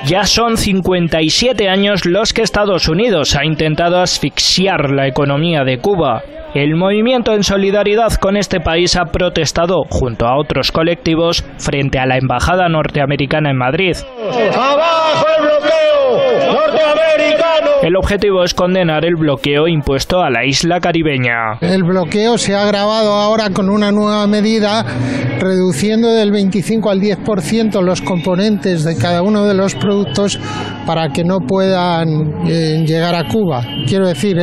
Ya son 57 años los que Estados Unidos ha intentado asfixiar la economía de Cuba. El movimiento en solidaridad con este país ha protestado, junto a otros colectivos, frente a la embajada norteamericana en Madrid. ¡Abajo el bloqueo norteamericano! El objetivo es condenar el bloqueo impuesto a la isla caribeña. El bloqueo se ha agravado ahora con una nueva medida, reduciendo del 25 al 10% los componentes de cada uno de los productos para que no puedan llegar a Cuba. Quiero decir,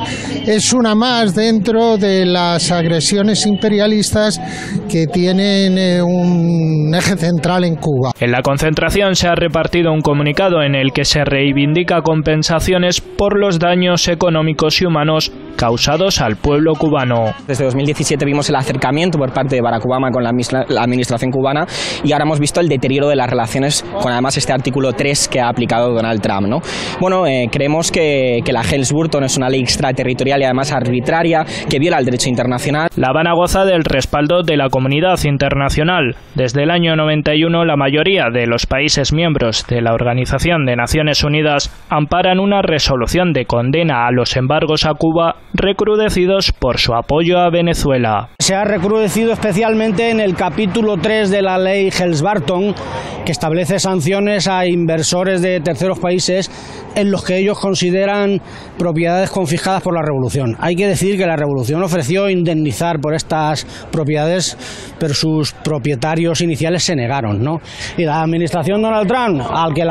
es una más dentro de las agresiones imperialistas que tienen un eje central en Cuba. En la concentración se ha repartido un comunicado en el que se reivindica compensaciones por los daños económicos y humanos causados al pueblo cubano. Desde 2017 vimos el acercamiento por parte de Barack Obama con la administración cubana y ahora hemos visto el deterioro de las relaciones con además este artículo 3 que ha aplicado Donald Trump, ¿no? Bueno, creemos que la Helms-Burton es una ley extraterritorial y además arbitraria que viola el derecho internacional. La Habana goza del respaldo de la comunidad internacional. Desde el año 91 la mayoría de los países miembros de la Organización de Naciones Unidas amparan una resolución de condena a los embargos a Cuba recrudecidos por su apoyo a Venezuela. Se ha recrudecido especialmente en el capítulo 3 de la ley Helms-Burton, que establece sanciones a inversores de terceros países en los que ellos consideran propiedades confiscadas por la revolución. Hay que decir que la revolución ofreció indemnizar por estas propiedades, pero sus propietarios iniciales se negaron, ¿no? Y la administración Donald Trump, al que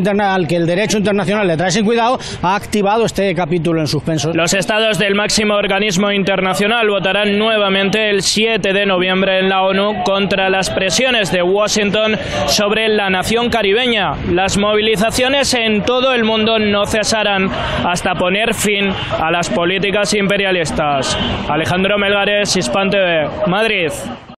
el derecho internacional le trae sin cuidado, ha activado este capítulo en suspenso. Los estados del máximo organismo internacional votarán nuevamente el 7 de noviembre en la ONU contra las presiones de Washington sobre la nación caribeña. Las movilizaciones en todo el mundo no cesarán hasta poner fin a las políticas imperialistas. Alejandro Melgares, Hispan TV, Madrid.